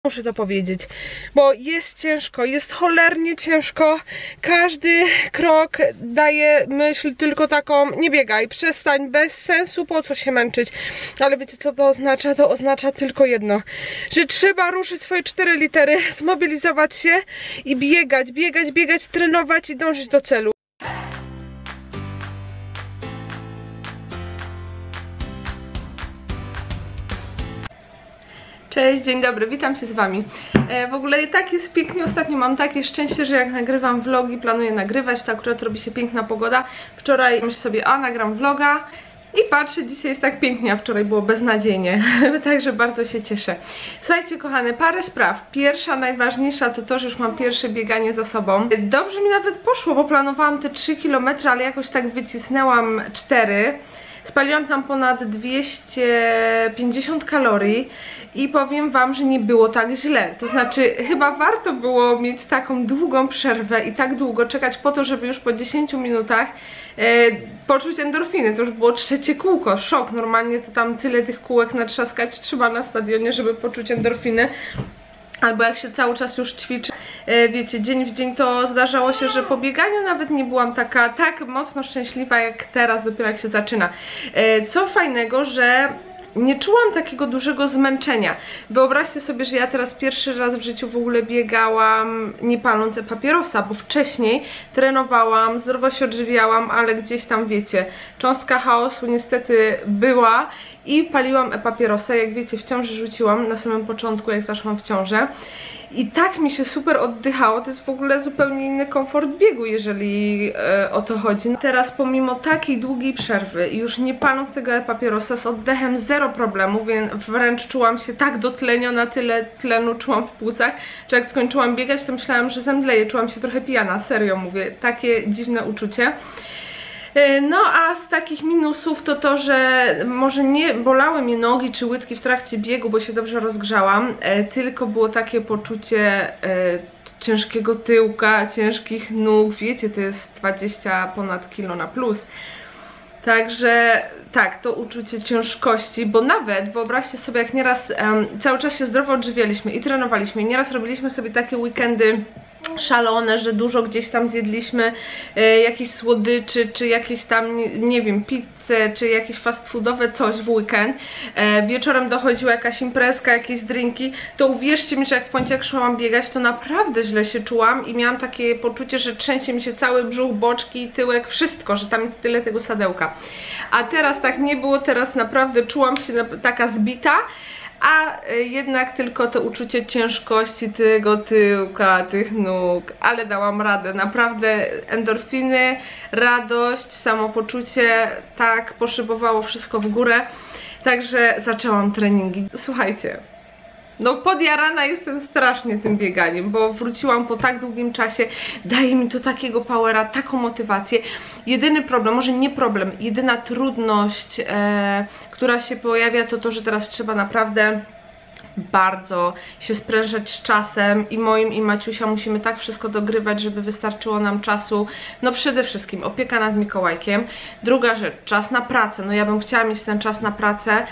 Muszę to powiedzieć, bo jest ciężko, jest cholernie ciężko. Każdy krok daje myśl tylko taką: nie biegaj, przestań, bez sensu, po co się męczyć. Ale wiecie co to oznacza? To oznacza tylko jedno, że trzeba ruszyć swoje 4 litery, zmobilizować się i biegać, biegać, biegać, trenować i dążyć do celu. Cześć, dzień dobry, witam się z wami. W ogóle tak jest pięknie, ostatnio mam takie szczęście, że jak nagrywam vlogi, planuję nagrywać, to akurat robi się piękna pogoda. Wczoraj myślę sobie, nagram vloga i patrzę, dzisiaj jest tak pięknie, a wczoraj było beznadziejnie. Także bardzo się cieszę. Słuchajcie kochane, parę spraw. Pierwsza, najważniejsza to to, że już mam pierwsze bieganie za sobą. Dobrze mi nawet poszło, bo planowałam te 3 km, ale jakoś tak wycisnęłam 4. Spaliłam tam ponad 250 kalorii i powiem wam, że nie było tak źle. To znaczy, chyba warto było mieć taką długą przerwę i tak długo czekać po to, żeby już po 10 minutach poczuć endorfiny. To już było 3. kółko, szok. Normalnie to tam tyle tych kółek natrzaskać trzeba na stadionie, żeby poczuć endorfiny. Albo jak się cały czas już ćwiczy, wiecie, dzień w dzień, to zdarzało się, że po bieganiu nawet nie byłam tak mocno szczęśliwa jak teraz, dopiero jak się zaczyna. Co fajnego, że nie czułam takiego dużego zmęczenia. Wyobraźcie sobie, że ja teraz pierwszy raz w życiu w ogóle biegałam nie paląc papierosa, bo wcześniej trenowałam, zdrowo się odżywiałam, ale gdzieś tam, wiecie, cząstka chaosu niestety była i paliłam papierosa. Jak wiecie, w ciąży rzuciłam na samym początku, jak zaszłam w ciążę. I tak mi się super oddychało, to jest w ogóle zupełnie inny komfort biegu, jeżeli o to chodzi. Teraz pomimo takiej długiej przerwy i już nie paląc tego papierosa, z oddechem zero problemu, więc wręcz czułam się tak dotleniona, tyle tlenu czułam w płucach, że jak skończyłam biegać, to myślałam, że zemdleję, czułam się trochę pijana, serio mówię, takie dziwne uczucie. No a z takich minusów to to, że może nie bolały mnie nogi czy łydki w trakcie biegu, bo się dobrze rozgrzałam, tylko było takie poczucie ciężkiego tyłka, ciężkich nóg, wiecie, to jest 20 ponad kilo na plus. Także tak, to uczucie ciężkości, bo nawet wyobraźcie sobie, jak nieraz cały czas się zdrowo odżywialiśmy i trenowaliśmy, i nieraz robiliśmy sobie takie weekendy szalone, że dużo gdzieś tam zjedliśmy jakieś słodyczy, czy jakieś tam, nie wiem, pizzę, czy jakieś fast foodowe coś w weekend. Wieczorem dochodziła jakaś imprezka, jakieś drinki, to uwierzcie mi, że jak w poniedziałek szłam biegać, to naprawdę źle się czułam i miałam takie poczucie, że trzęsie mi się cały brzuch, boczki, tyłek, wszystko, że tam jest tyle tego sadełka. A teraz tak nie było, teraz naprawdę czułam się taka zbita, a jednak tylko to uczucie ciężkości tego tyłka, tych nóg, ale dałam radę, naprawdę endorfiny, radość, samopoczucie, tak poszybowało wszystko w górę, także zaczęłam treningi. Słuchajcie, no podjarana jestem strasznie tym bieganiem, bo wróciłam po tak długim czasie, daje mi to takiego powera, taką motywację. Jedyny problem, może nie problem, jedyna trudność, która się pojawia, to to, że teraz trzeba naprawdę bardzo się sprężać z czasem i moim i Maciusia musimy tak wszystko dogrywać, żeby wystarczyło nam czasu. No przede wszystkim opieka nad Mikołajkiem. Druga rzecz, czas na pracę. No ja bym chciała mieć ten czas na pracę.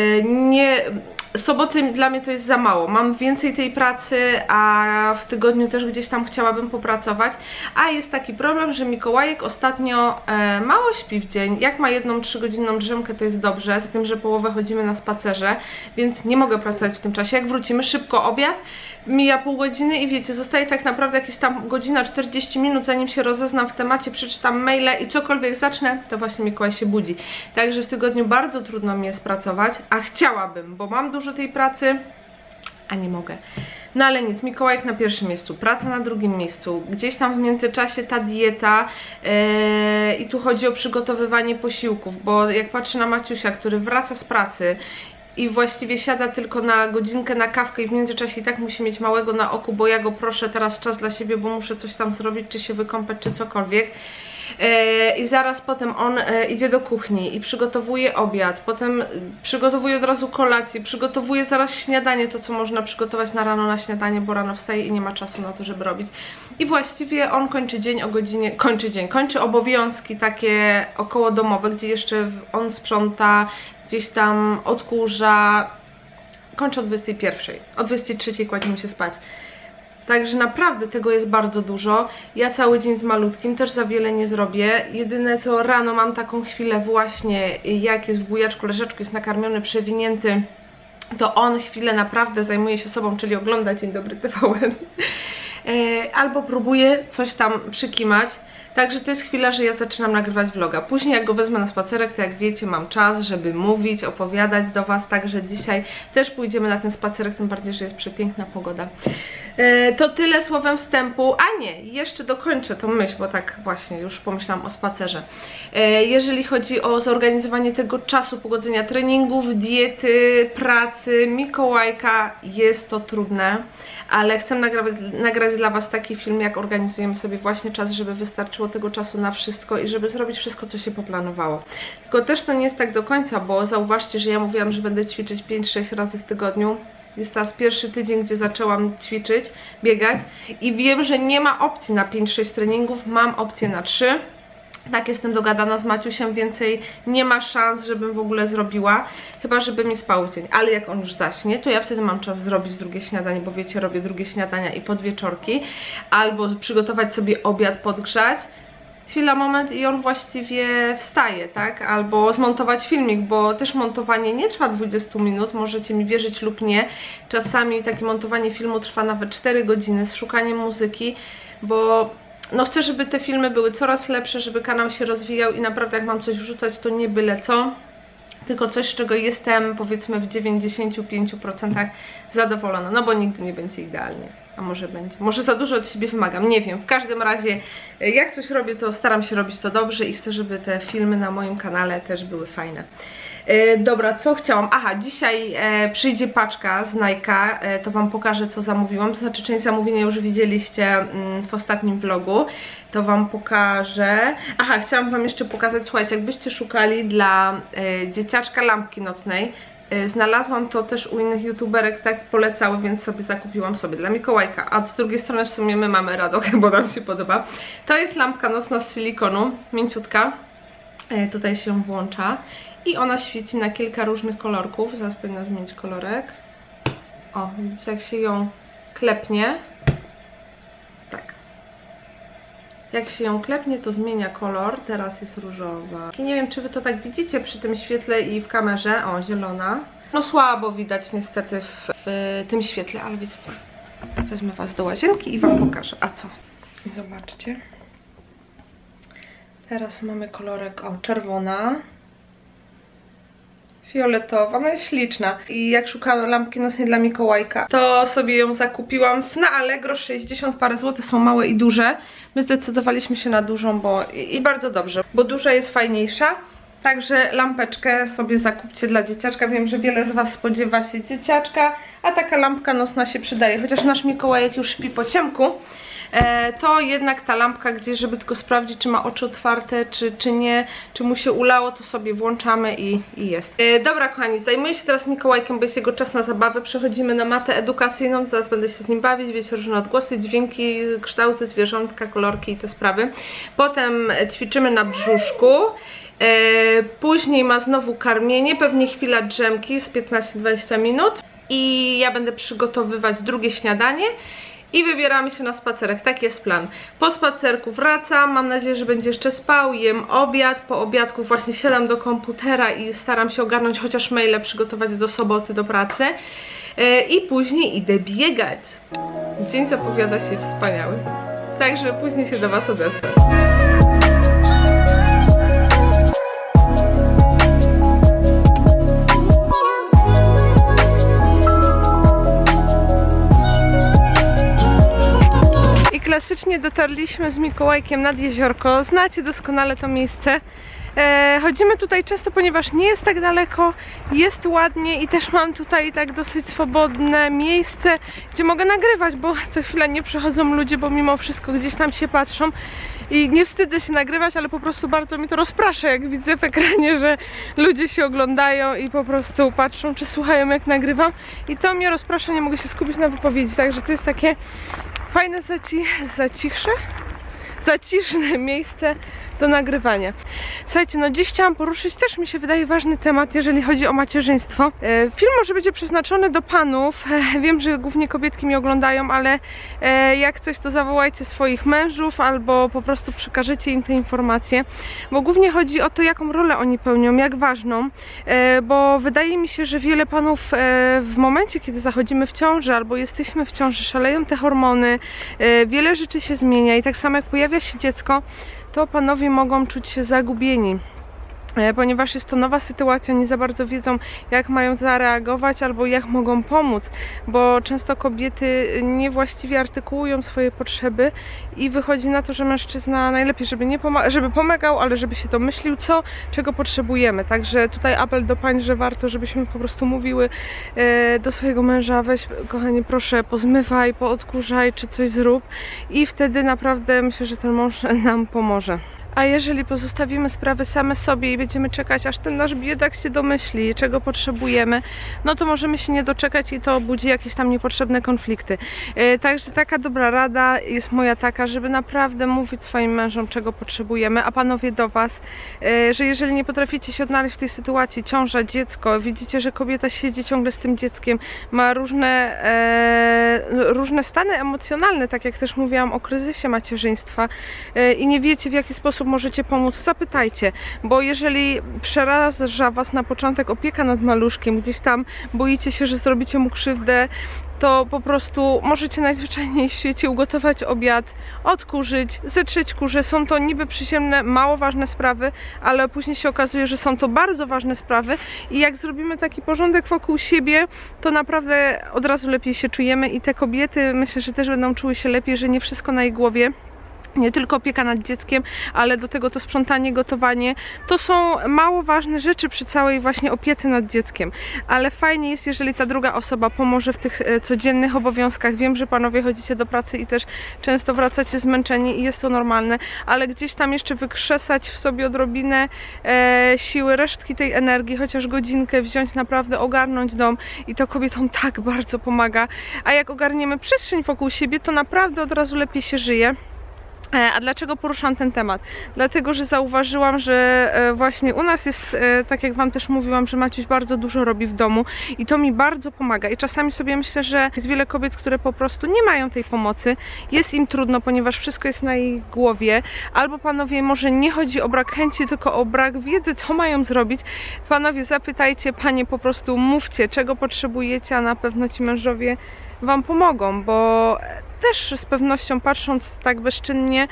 Soboty dla mnie to jest za mało, mam więcej tej pracy, a w tygodniu też gdzieś tam chciałabym popracować, a jest taki problem, że Mikołajek ostatnio mało śpi w dzień. Jak ma jedną 3-godzinną drzemkę, to jest dobrze, z tym, że połowę chodzimy na spacerze, więc nie mogę pracować w tym czasie. Jak wrócimy, szybko obiad, mija pół godziny i wiecie, zostaje tak naprawdę jakieś tam godzina 40 minut, zanim się rozeznam w temacie, przeczytam maile i cokolwiek zacznę, to właśnie Mikołaj się budzi. Także w tygodniu bardzo trudno mi jest pracować, a chciałabym, bo mam dużo tej pracy, a nie mogę. No ale nic, Mikołajek na pierwszym miejscu, praca na drugim miejscu, gdzieś tam w międzyczasie ta dieta i tu chodzi o przygotowywanie posiłków, bo jak patrzę na Maciusia, który wraca z pracy i właściwie siada tylko na godzinkę na kawkę i w międzyczasie i tak musi mieć małego na oku, bo ja go proszę teraz czas dla siebie, bo muszę coś tam zrobić, czy się wykąpać, czy cokolwiek. I zaraz potem on idzie do kuchni i przygotowuje obiad, potem przygotowuje od razu kolację, przygotowuje zaraz śniadanie, to co można przygotować na rano na śniadanie, bo rano wstaje i nie ma czasu na to, żeby robić. I właściwie on kończy dzień o godzinie, kończy obowiązki takie okołodomowe, gdzie jeszcze on sprząta, gdzieś tam odkurza, kończę o 21. O 23 kładziemy się spać. Także naprawdę tego jest bardzo dużo. Ja cały dzień z malutkim też za wiele nie zrobię. Jedyne co rano mam taką chwilę właśnie, jak jest w bujaczku, leżaczku, jest nakarmiony, przewinięty, to on chwilę naprawdę zajmuje się sobą, czyli ogląda Dzień Dobry TVN. Albo próbuje coś tam przykimać. Także to jest chwila, że ja zaczynam nagrywać vloga. Później jak go wezmę na spacerek, to jak wiecie, mam czas, żeby mówić, opowiadać do was. Także dzisiaj też pójdziemy na ten spacerek, tym bardziej, że jest przepiękna pogoda. To tyle słowem wstępu. A nie, jeszcze dokończę tą myśl, bo tak właśnie już pomyślałam o spacerze. Jeżeli chodzi o zorganizowanie tego czasu, pogodzenia treningów, diety, pracy, Mikołajka, jest to trudne, ale chcę nagrać dla was taki film, jak organizujemy sobie właśnie czas, żeby wystarczyło tego czasu na wszystko i żeby zrobić wszystko, co się poplanowało. Tylko też to nie jest tak do końca, bo zauważcie, że ja mówiłam, że będę ćwiczyć 5-6 razy w tygodniu. Jest teraz pierwszy tydzień, gdzie zaczęłam ćwiczyć, biegać i wiem, że nie ma opcji na 5-6 treningów, mam opcję na 3. Tak, jestem dogadana z Maciusiem, więcej nie ma szans, żebym w ogóle zrobiła, chyba żeby mi spał dzień, ale jak on już zaśnie, to ja wtedy mam czas zrobić drugie śniadanie, bo wiecie, robię drugie śniadania i podwieczorki, albo przygotować sobie obiad, podgrzać. Chwila, moment i on właściwie wstaje, tak? Albo zmontować filmik, bo też montowanie nie trwa 20 minut, możecie mi wierzyć lub nie. Czasami takie montowanie filmu trwa nawet 4 godziny z szukaniem muzyki, bo no chcę, żeby te filmy były coraz lepsze, żeby kanał się rozwijał i naprawdę jak mam coś wrzucać, to nie byle co, tylko coś, z czego jestem powiedzmy w 95% zadowolona, no bo nigdy nie będzie idealnie. A może będzie. Może za dużo od siebie wymagam, nie wiem. W każdym razie, jak coś robię, to staram się robić to dobrze i chcę, żeby te filmy na moim kanale też były fajne. Dobra, co chciałam? Aha, dzisiaj przyjdzie paczka z Nike'a, to wam pokażę, co zamówiłam. To znaczy, część zamówienia już widzieliście w ostatnim vlogu. To wam pokażę. Aha, chciałam wam jeszcze pokazać, słuchajcie, jakbyście szukali dla dzieciaczka lampki nocnej. Znalazłam to też u innych youtuberek, tak polecały, więc sobie zakupiłam sobie dla Mikołajka. A z drugiej strony w sumie my mamy radochę, bo nam się podoba. To jest lampka nocna z silikonu, mięciutka. Tutaj się ją włącza i ona świeci na kilka różnych kolorków. Zaraz powinna zmienić kolorek. O, widzicie, jak się ją klepnie. Tak. Jak się ją klepnie, to zmienia kolor. Teraz jest różowa. I nie wiem, czy wy to tak widzicie przy tym świetle i w kamerze. O, zielona. No słabo widać niestety w tym świetle, ale wiecie co? Wezmę was do łazienki i wam pokażę. A co? Zobaczcie. Teraz mamy kolorek, o, czerwona. Fioletowa, no jest śliczna. I jak szukałam lampki nocnej dla Mikołajka, to sobie ją zakupiłam na Allegro, 60 parę złotych, są małe i duże. My zdecydowaliśmy się na dużą, bo i bardzo dobrze, bo duża jest fajniejsza. Także lampeczkę sobie zakupcie dla dzieciaczka. Wiem, że wiele z was spodziewa się dzieciaczka, a taka lampka nocna się przydaje. Chociaż nasz Mikołajek już śpi po ciemku, to jednak ta lampka, gdzie żeby tylko sprawdzić, czy ma oczy otwarte, czy nie, czy mu się ulało, to sobie włączamy i jest. Dobra kochani, zajmuję się teraz Mikołajkiem, bo jest jego czas na zabawę. Przechodzimy na matę edukacyjną, zaraz będę się z nim bawić, wiecie, różne odgłosy, dźwięki, kształty, zwierzątka, kolorki i te sprawy. Potem ćwiczymy na brzuszku. Później ma znowu karmienie, pewnie chwila drzemki z 15-20 minut i ja będę przygotowywać drugie śniadanie i wybieramy się na spacerek, tak jest plan. Po spacerku wracam, mam nadzieję, że będzie jeszcze spał, jem obiad, po obiadku właśnie siadam do komputera i staram się ogarnąć chociaż maile, przygotować do soboty, do pracy i później idę biegać. Dzień zapowiada się wspaniały, także później się do was odezwę. Klasycznie dotarliśmy z Mikołajkiem nad jeziorko. Znacie doskonale to miejsce. Chodzimy tutaj często, ponieważ nie jest tak daleko, jest ładnie i też mam tutaj tak dosyć swobodne miejsce, gdzie mogę nagrywać, bo co chwila nie przychodzą ludzie, bo mimo wszystko gdzieś tam się patrzą i nie wstydzę się nagrywać, ale po prostu bardzo mi to rozprasza, jak widzę w ekranie, że ludzie się oglądają i po prostu patrzą, czy słuchają, jak nagrywam, i to mnie rozprasza, nie mogę się skupić na wypowiedzi, także to jest takie fajne zacichsze. zaciszne miejsce do nagrywania. Słuchajcie, no dziś chciałam poruszyć też, mi się wydaje, ważny temat, jeżeli chodzi o macierzyństwo. Film może będzie przeznaczony do panów. Wiem, że głównie kobietki mnie oglądają, ale jak coś, to zawołajcie swoich mężów albo po prostu przekażecie im te informacje, bo głównie chodzi o to, jaką rolę oni pełnią, jak ważną, bo wydaje mi się, że wiele panów w momencie, kiedy zachodzimy w ciążę albo jesteśmy w ciąży, szaleją te hormony, wiele rzeczy się zmienia i tak samo jak pojawia się dziecko, to panowie mogą czuć się zagubieni, ponieważ jest to nowa sytuacja, nie za bardzo wiedzą, jak mają zareagować albo jak mogą pomóc, bo często kobiety niewłaściwie artykułują swoje potrzeby i wychodzi na to, że mężczyzna najlepiej, żeby pomagał, ale żeby się domyślił, czego potrzebujemy. Także tutaj apel do pań, że warto, żebyśmy po prostu mówiły do swojego męża: weź, kochanie, proszę, pozmywaj, poodkurzaj, czy coś zrób, i wtedy naprawdę myślę, że ten mąż nam pomoże. A jeżeli pozostawimy sprawy same sobie i będziemy czekać, aż ten nasz biedak się domyśli, czego potrzebujemy, no to możemy się nie doczekać i to budzi jakieś tam niepotrzebne konflikty. Także taka dobra rada jest moja taka, żeby naprawdę mówić swoim mężom, czego potrzebujemy, a panowie do was, że jeżeli nie potraficie się odnaleźć w tej sytuacji, ciąża, dziecko, widzicie, że kobieta siedzi ciągle z tym dzieckiem, ma różne stany emocjonalne, tak jak też mówiłam o kryzysie macierzyństwa, i nie wiecie, w jaki sposób możecie pomóc, zapytajcie, bo jeżeli przeraża was na początek opieka nad maluszkiem, gdzieś tam boicie się, że zrobicie mu krzywdę, to po prostu możecie najzwyczajniej w świecie ugotować obiad, odkurzyć, zetrzeć kurze. Są to niby przyziemne, mało ważne sprawy, ale później się okazuje, że są to bardzo ważne sprawy i jak zrobimy taki porządek wokół siebie, to naprawdę od razu lepiej się czujemy i te kobiety, myślę, że też będą czuły się lepiej, że nie wszystko na ich głowie. Nie tylko opieka nad dzieckiem, ale do tego to sprzątanie, gotowanie. To są mało ważne rzeczy przy całej właśnie opiece nad dzieckiem. Ale fajnie jest, jeżeli ta druga osoba pomoże w tych codziennych obowiązkach. Wiem, że panowie chodzicie do pracy i też często wracacie zmęczeni i jest to normalne, ale gdzieś tam jeszcze wykrzesać w sobie odrobinę siły, resztki tej energii, chociaż godzinkę wziąć, naprawdę ogarnąć dom i to kobietom tak bardzo pomaga. A jak ogarniemy przestrzeń wokół siebie, to naprawdę od razu lepiej się żyje. A dlaczego poruszam ten temat? Dlatego, że zauważyłam, że właśnie u nas jest, tak jak wam też mówiłam, że Maciuś bardzo dużo robi w domu i to mi bardzo pomaga i czasami sobie myślę, że jest wiele kobiet, które po prostu nie mają tej pomocy, jest im trudno, ponieważ wszystko jest na ich głowie, albo panowie, może nie chodzi o brak chęci, tylko o brak wiedzy, co mają zrobić. Panowie, zapytajcie, panie, po prostu mówcie, czego potrzebujecie, a na pewno ci mężowie wam pomogą, bo też z pewnością, patrząc tak bezczynnie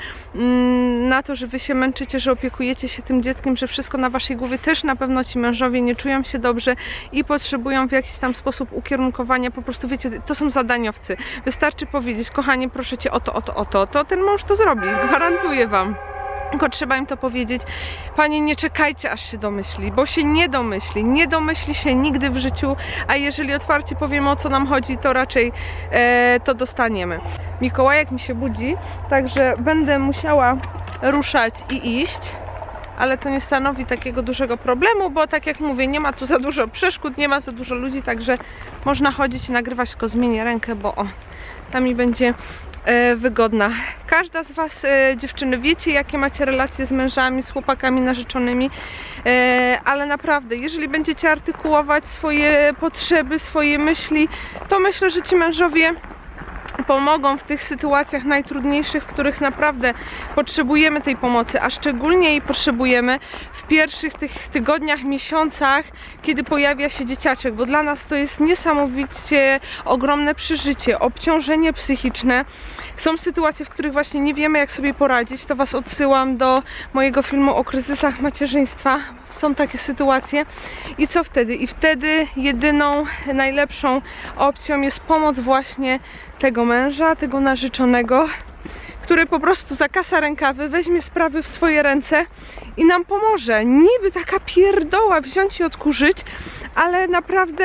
na to, że wy się męczycie, że opiekujecie się tym dzieckiem, że wszystko na waszej głowie, też na pewno ci mężowie nie czują się dobrze i potrzebują w jakiś tam sposób ukierunkowania. Po prostu wiecie, to są zadaniowcy. Wystarczy powiedzieć: kochanie, proszę cię o to, to ten mąż to zrobi, gwarantuję wam. Tylko trzeba im to powiedzieć: panie, nie czekajcie, aż się domyśli, bo się nie domyśli się nigdy w życiu, a jeżeli otwarcie powiemy, o co nam chodzi, to raczej to dostaniemy. Mikołajek mi się budzi, także będę musiała ruszać i iść, ale to nie stanowi takiego dużego problemu, bo tak jak mówię, nie ma tu za dużo przeszkód, nie ma za dużo ludzi, także można chodzić i nagrywać, tylko zmienię rękę, bo tam mi będzie wygodna. Każda z was, dziewczyny, wiecie, jakie macie relacje z mężami, z chłopakami narzeczonymi, ale naprawdę, jeżeli będziecie artykułować swoje potrzeby, swoje myśli, to myślę, że ci mężowie pomogą w tych sytuacjach najtrudniejszych, w których naprawdę potrzebujemy tej pomocy, a szczególnie jej potrzebujemy w pierwszych tych tygodniach, miesiącach, kiedy pojawia się dzieciaczek, bo dla nas to jest niesamowicie ogromne przeżycie, obciążenie psychiczne. Są sytuacje, w których właśnie nie wiemy, jak sobie poradzić. To was odsyłam do mojego filmu o kryzysach macierzyństwa. Są takie sytuacje i co wtedy? I wtedy jedyną, najlepszą opcją jest pomoc właśnie tego męża, tego narzeczonego, który po prostu zakasa rękawy, weźmie sprawy w swoje ręce i nam pomoże. Niby taka pierdoła wziąć i odkurzyć, ale naprawdę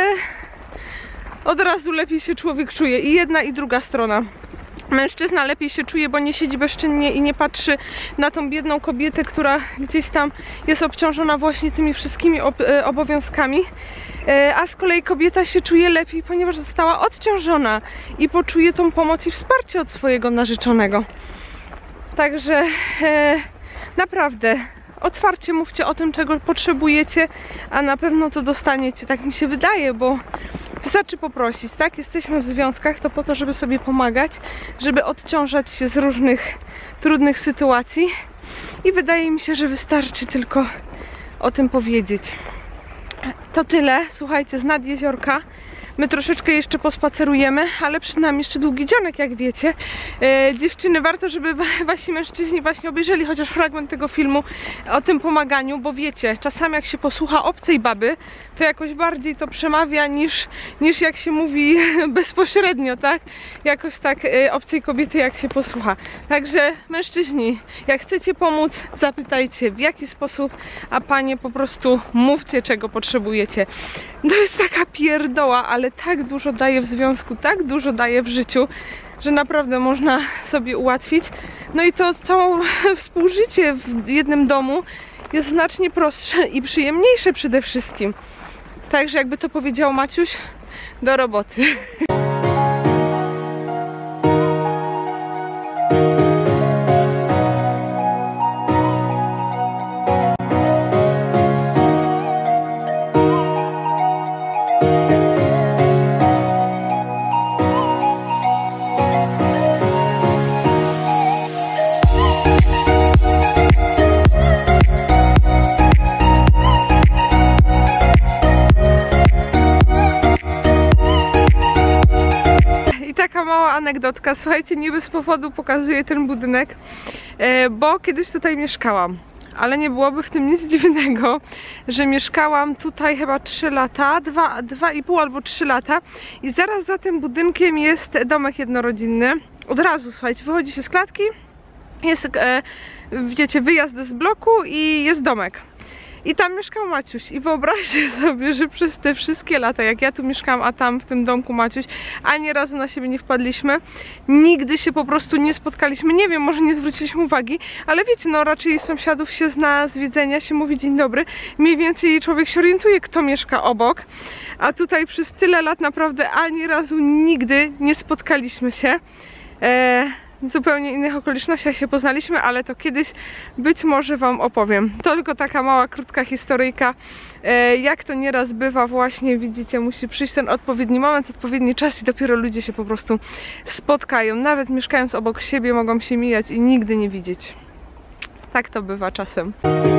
od razu lepiej się człowiek czuje, i jedna, i druga strona. Mężczyzna lepiej się czuje, bo nie siedzi bezczynnie i nie patrzy na tą biedną kobietę, która gdzieś tam jest obciążona właśnie tymi wszystkimi obowiązkami, a z kolei kobieta się czuje lepiej, ponieważ została odciążona i poczuje tą pomoc i wsparcie od swojego narzeczonego. Także naprawdę otwarcie mówcie o tym, czego potrzebujecie, a na pewno to dostaniecie, tak mi się wydaje, bo wystarczy poprosić, tak? Jesteśmy w związkach, to po to, żeby sobie pomagać, żeby odciążać się z różnych trudnych sytuacji i wydaje mi się, że wystarczy tylko o tym powiedzieć. To tyle, słuchajcie, z nad jeziorka. My troszeczkę jeszcze pospacerujemy, ale przed nami jeszcze długi dzionek, jak wiecie. Dziewczyny, warto, żeby wasi mężczyźni właśnie obejrzeli chociaż fragment tego filmu o tym pomaganiu, bo wiecie, czasami jak się posłucha obcej baby, to jakoś bardziej to przemawia niż jak się mówi bezpośrednio, tak? Jakoś tak obcej kobiety jak się posłucha. Także mężczyźni, jak chcecie pomóc, zapytajcie w jaki sposób, a panie po prostu mówcie, czego potrzebujecie. To jest taka pierdoła, ale tak dużo daje w związku, tak dużo daje w życiu, że naprawdę można sobie ułatwić. No i to całe współżycie w jednym domu jest znacznie prostsze i przyjemniejsze przede wszystkim. Także jakby to powiedział Maciuś, do roboty. Mała anegdotka, słuchajcie, nie bez powodu pokazuję ten budynek, bo kiedyś tutaj mieszkałam, ale nie byłoby w tym nic dziwnego, że mieszkałam tutaj chyba 3 lata, 2,5 albo 3 lata i zaraz za tym budynkiem jest domek jednorodzinny. Od razu, słuchajcie, wychodzi się z klatki, jest, wiecie, wyjazd z bloku i jest domek. I tam mieszkał Maciuś i wyobraźcie sobie, że przez te wszystkie lata, jak ja tu mieszkałam, a tam w tym domku Maciuś, ani razu na siebie nie wpadliśmy, nigdy się po prostu nie spotkaliśmy, nie wiem, może nie zwróciliśmy uwagi, ale wiecie, no raczej sąsiadów się zna z widzenia, się mówi dzień dobry, mniej więcej człowiek się orientuje, kto mieszka obok, a tutaj przez tyle lat naprawdę ani razu nigdy nie spotkaliśmy się. W zupełnie innych okolicznościach się poznaliśmy, ale to kiedyś być może wam opowiem. To tylko taka mała, krótka historyjka, jak to nieraz bywa właśnie, widzicie, musi przyjść ten odpowiedni moment, odpowiedni czas i dopiero ludzie się po prostu spotkają. Nawet mieszkając obok siebie mogą się mijać i nigdy nie widzieć. Tak to bywa czasem.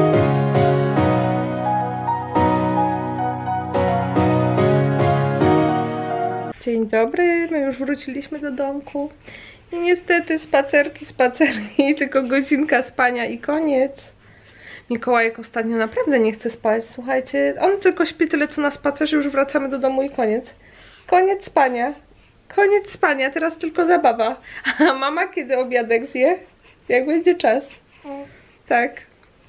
Dzień dobry, my już wróciliśmy do domku. I niestety spacerki, tylko godzinka spania i koniec. Mikołajek ostatnio naprawdę nie chce spać, słuchajcie. On tylko śpi tyle co na spacerze, już wracamy do domu i koniec. Koniec spania. Koniec spania, teraz tylko zabawa. A mama kiedy obiadek zje? Jak będzie czas? Tak.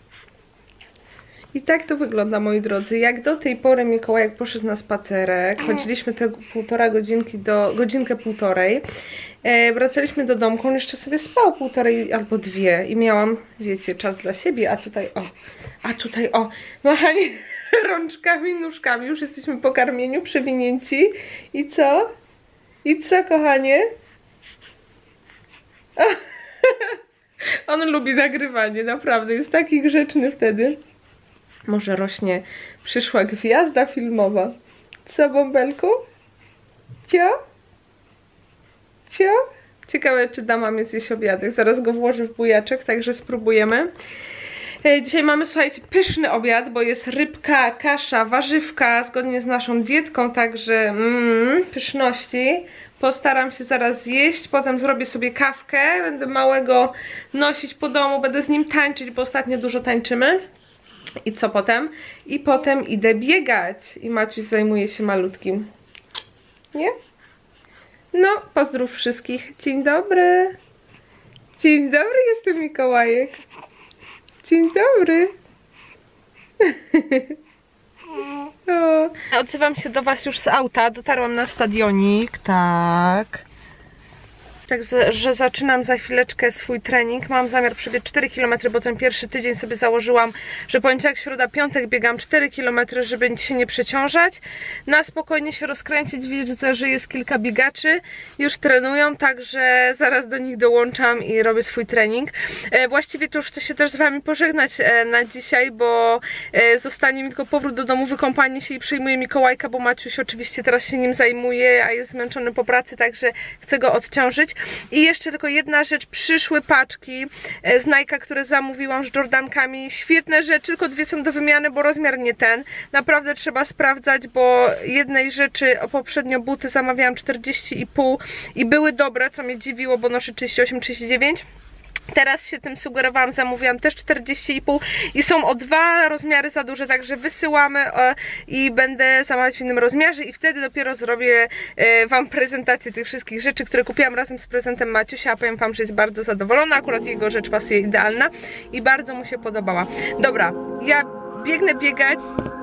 I tak to wygląda, moi drodzy. Jak do tej pory Mikołajek poszedł na spacerek, chodziliśmy te godzinkę półtorej. Wracaliśmy do domku, on jeszcze sobie spał 1,5 albo 2 i miałam, wiecie, czas dla siebie, a tutaj o, machanie rączkami, nóżkami, już jesteśmy po karmieniu, przewinięci i co? I co, kochanie? On lubi nagrywanie, naprawdę, jest taki grzeczny wtedy. Może rośnie przyszła gwiazda filmowa. Co, bąbelku? Cio? Cio? Ciekawe, czy da mamie zjeść obiadek. Zaraz go włożę w bujaczek, także spróbujemy. Dzisiaj mamy, słuchajcie, pyszny obiad, bo jest rybka, kasza, warzywka, zgodnie z naszą dietką, także pyszności. Postaram się zaraz zjeść, potem zrobię sobie kawkę, będę małego nosić po domu, będę z nim tańczyć, bo ostatnio dużo tańczymy. I co potem? I potem idę biegać. I Maciuś zajmuje się malutkim. Nie? No, pozdrów wszystkich. Dzień dobry. Dzień dobry, jestem Mikołajek. Dzień dobry. Odzywam się do was już z auta. Dotarłam na stadionik. Tak. Także zaczynam za chwileczkę swój trening. Mam zamiar przebiec 4 km, bo ten pierwszy tydzień sobie założyłam, że poniedziałek, środa, piątek biegam 4 km, żeby się nie przeciążać. Na spokojnie się rozkręcić. Widzę, że jest kilka biegaczy, już trenują, także zaraz do nich dołączam i robię swój trening. Właściwie to już chcę się też z wami pożegnać na dzisiaj, bo zostanie mi tylko powrót do domu, wykąpanie się i przyjmuje Mikołajka, bo Maciuś oczywiście teraz się nim zajmuje, a jest zmęczony po pracy, także chcę go odciążyć. I jeszcze tylko jedna rzecz, przyszły paczki z Nike'a, które zamówiłam z Jordankami. Świetne rzeczy, tylko 2 są do wymiany, bo rozmiar nie ten. Naprawdę trzeba sprawdzać, bo jednej rzeczy, poprzednio buty zamawiałam 40,5 i były dobre, co mnie dziwiło, bo noszę 38-39. Teraz się tym sugerowałam, zamówiłam też 40,5 i są o 2 rozmiary za duże, także wysyłamy i będę zamawiać w innym rozmiarze i wtedy dopiero zrobię wam prezentację tych wszystkich rzeczy, które kupiłam razem z prezentem Maciusia, a powiem wam, że jest bardzo zadowolona, akurat jego rzecz pasuje idealna i bardzo mu się podobała. Dobra, ja biegnę biegać.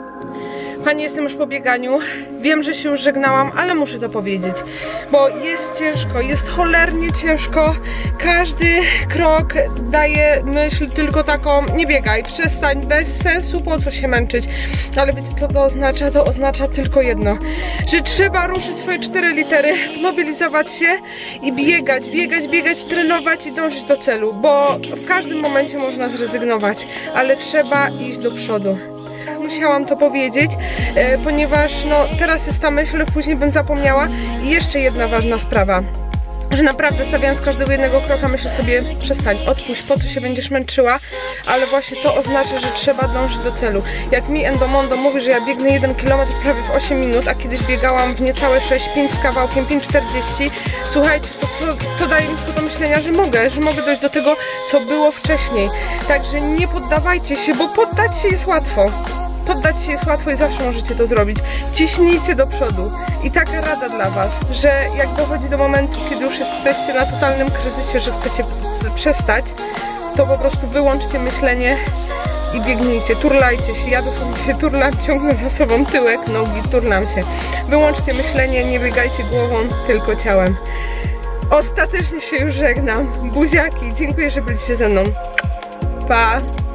Pani, jestem już po bieganiu. Wiem, że się już żegnałam, ale muszę to powiedzieć, bo jest ciężko, jest cholernie ciężko. Każdy krok daje myśl tylko taką: nie biegaj, przestań, bez sensu, po co się męczyć. Ale wiecie, co to oznacza? To oznacza tylko jedno, że trzeba ruszyć swoje 4 litery, zmobilizować się i biegać, biegać, biegać, trenować i dążyć do celu, bo w każdym momencie można zrezygnować, ale trzeba iść do przodu. Musiałam to powiedzieć, ponieważ no, teraz jest ta myśl, później bym zapomniała. I jeszcze jedna ważna sprawa, że naprawdę stawiając każdego jednego kroka myślę sobie: przestań, odpuść, po co się będziesz męczyła, ale właśnie to oznacza, że trzeba dążyć do celu. Jak mi Endomondo mówi, że ja biegnę 1 km prawie w 8 minut, a kiedyś biegałam w niecałe 6, 5 z kawałkiem, 5,40, słuchajcie, to daje mi do myślenia, że mogę dojść do tego, co było wcześniej. Także nie poddawajcie się, bo poddać się jest łatwo. Poddać się jest łatwo i zawsze możecie to zrobić. Ciśnijcie do przodu. I taka rada dla was, że jak dochodzi do momentu, kiedy już jesteście na totalnym kryzysie, że chcecie przestać, to po prostu wyłączcie myślenie i biegnijcie, turlajcie się. Ja dosłownie się turlam, ciągnę za sobą tyłek, nogi, turlam się. Wyłączcie myślenie, nie biegajcie głową, tylko ciałem. Ostatecznie się już żegnam. Buziaki, dziękuję, że byliście ze mną. Pa!